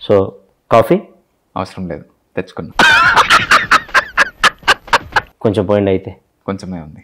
So coffee అవసరం లేదు, తెచ్చుకున్నా. కొంచెం పోయింది అయితే. కొంచెమే ఉంది.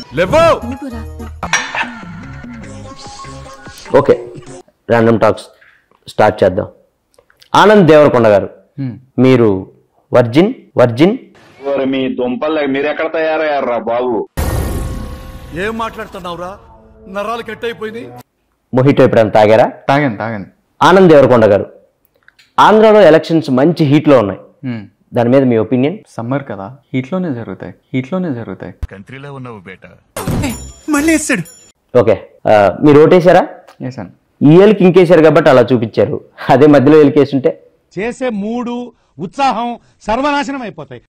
ఓకే, ర్యాండమ్ టాక్స్ స్టార్ట్ చేద్దాం. ఆనంద్ దేవరకొండ గారు, మీరు వర్జిన్? మీ దుంపలు మీరు ఎక్కడ తయారయ్యారా బాబు? ఏం మాట్లాడుతున్నావురా? నరాలు కట్ అయిపోయింది. మొహిటో ఎప్పుడైనా తాగారా? తాగాను. ఆనంద్ దేవరకొండ గారు, ఆంధ్రాలో ఎలక్షన్స్ మంచి హీట్లో ఉన్నాయి, దాని మీద మీ ఒపీనియన్? సమ్మర్ కదా, హీట్లోనే జరుగుతాయి. కంట్రీలో ఉన్నావు బేట. మళ్ళీ వేస్తాడు. ఓకే, మీరు ఓటేశారా? వేసాను. ఈ ఏళ్ళకి ఇంకేశారు కాబట్టి అలా చూపించారు, అదే మధ్యలో ఏళ్ళకేసుంటే చేసే మూడు ఉత్సాహం సర్వనాశనం అయిపోతాయి.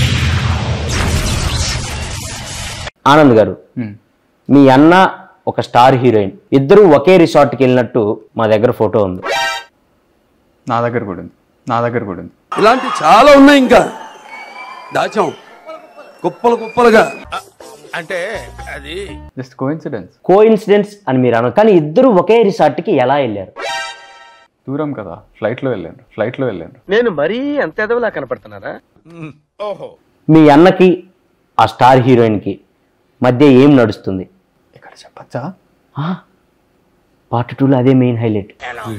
ఆనంద్ గారు, మీ అన్న ఒక స్టార్ హీరోయిన్, ఇద్దరు ఒకే రిసార్ట్కి వెళ్ళినట్టు మా దగ్గర ఫోటో ఉంది. నా దగ్గర కూడా ఉంది. ఇలాంటి చాలా ఉన్నాయి, ఇంకా దాచాం కుప్పలుగా. అంటే అది జస్ట్ కోఇన్సిడెన్స్ అని మీరు అన్నారు, కానీ ఇద్దరు ఒకే రిసార్ట్కి ఎలా వెళ్ళారు? దూరం కదా, ఫ్లైట్లో వెళ్ళాను. నేను మరీ అంత ఎదవలా కనపడుతున్నారా? ఓహో, మీ అన్నకి ఆ స్టార్ హీరోయిన్కి మధ్య ఏం నడుస్తుంది? ఇక్కడ చెప్పచ్చా? పార్ట్ 2లో అదే మెయిన్ హైలైట్.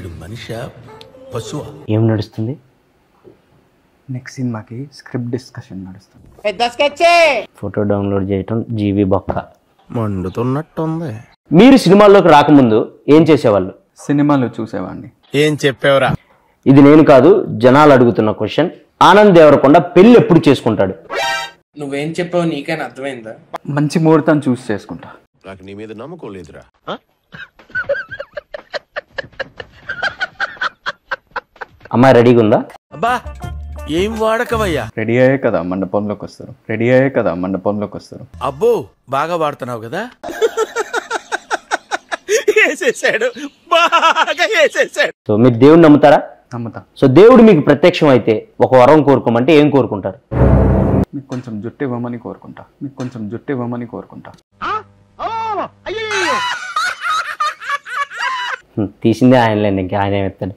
ఏం నడుస్తుంది? నెక్స్ట్ సినిమాకి స్క్రిప్ట్ డిస్కషన్ నడుస్తుంది. ఫోటో డౌన్లోడ్ చేయటం జీవి బొక్క. మండుతున్నట్టుంది. మీరు సినిమాల్లోకి రాకముందు ఏం చేసేవాళ్ళు? సినిమాలు చూసేవాడిని. ఏం చెప్పావురా? ఇది నేను కాదు, జనాలు అడుగుతున్న క్వశ్చన్. ఆనంద్ దేవరకొండ పెళ్లి ఎప్పుడు చేసుకుంటాడు? నువ్వేం చెప్పావు నీకైనా అర్థమైందా? మంచి ముహూర్తం చూసి చేసుకుంటా. నాకు నీ మీద నమ్మకం లేదురా. అమ్మాయి రెడీగా ఉందా? అబ్బా ఏం వాడకవయ్యా. రెడీ అయ్యే కదా మండపంలోకి వస్తారు. అబ్బో బాగా వాడుతున్నావు కదా. వేసేసాడు, బాగా వేసేసాడు. సో మీరు దేవుడిని నమ్ముతారా? నమ్ముతా. సో దేవుడు మీకు ప్రత్యక్షం అయితే ఒక వరం కోరుకోమంటే ఏం కోరుకుంటారు? మీకు కొంచెం జుట్టు ఇవ్వమని కోరుకుంటా. తీసిందే ఆయనలేండి, ఇంకా ఆయన ఏమెత్తాడు.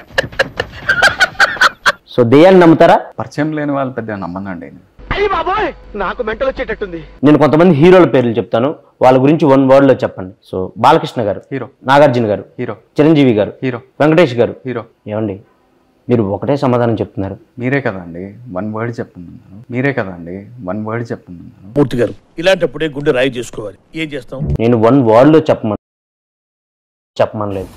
సో దెయ్యాన్ని నమ్ముతారా? పరిచయం లేని వాళ్ళు పెద్దగా నమ్మనండి. నాకు మెంటల్ వచ్చేటట్టుంది. నేను కొంతమంది హీరోల పేర్లు చెప్తాను, వాళ్ళ గురించి 1 word లో చెప్పండి. సో బాలకృష్ణ గారు హీరో, నాగార్జున గారు హీరో, చిరంజీవి గారు హీరో, వెంకటేష్ గారు హీరో. ఏమండి మీరు ఒకటే సమాధానం చెప్తున్నారు? మీరే కదండి 1 word చెప్పమన్నాను. మూర్తి గారు, ఇలాంటప్పుడే గుండె రాయి చేసుకోవాలి. ఏం చేస్తాం? నేను 1 word లో చెప్పమనలేదు.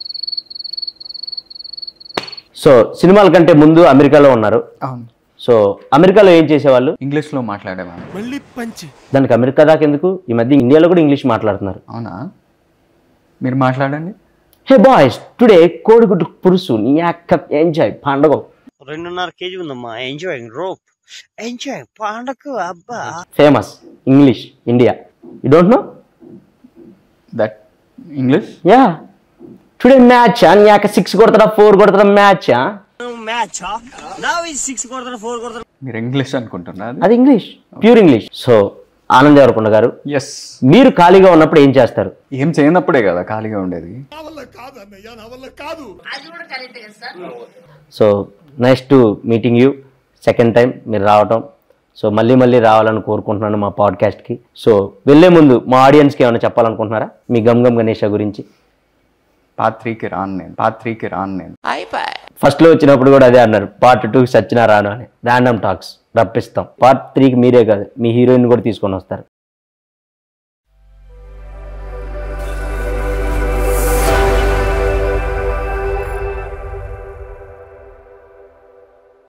సో సినిమాల కంటే ముందు అమెరికాలో ఉన్నారు. అవును. సో అమెరికాలో ఏం చేసేవాళ్ళు? ఇంగ్లీష్లో మాట్లాడేవాళ్ళు. మళ్ళీ పంచి. దానికి అమెరికా దాకా ఎందుకు? ఈ మధ్య ఇండియాలో కూడా ఇంగ్లీష్ మాట్లాడుతున్నారు. అవునా? మీరు మాట్లాడండి. హే బాయ్స్, టుడే కోడిగుడ్డు పురుసు నీ అక్క ఎంజాయ్ పండగ. 2.5 kg ఉందమ్మా. ఎంజాయ్ రోప్, ఎంజాయ్ పండగ. అబ్బా famous English India. You don't know that English? Yeah. Today match నీ అక్క 6 కొడతారా 4 కొడతారా మ్యాచ్? మ్యాచ్ నౌ ఇస్ 6 కొడతారు 4 కొడతారు. మీరు ఇంగ్లీష్ అనుకుంటున్నారు? అది English, pure English. So Anand Deverakonda గారు, ఎస్. మీరు ఖాళీగా ఉన్నప్పుడు ఏం చేస్తారు? ఏం చేయనప్పుడే కదా ఖాళీగా ఉండేది. So nice to meeting you. Second time మీరు రావటం. సో మళ్ళీ రావాలని కోరుకుంటున్నాను మా పాడ్కాస్ట్కి. సో వెళ్ళే ముందు మా ఆడియన్స్కి ఏమైనా చెప్పాలనుకుంటున్నారా మీ గమ్ గణేష గురించి? పార్ట్ 3కి రాను నేను. ఫస్ట్లో వచ్చినప్పుడు కూడా అదే అన్నారు, పార్ట్ 2కి సచ్చినా రాను అని. Random talks రప్పిస్తాం. పార్ట్ 3కి మీరే కాదు, మీ హీరోయిన్ కూడా తీసుకొని వస్తారు.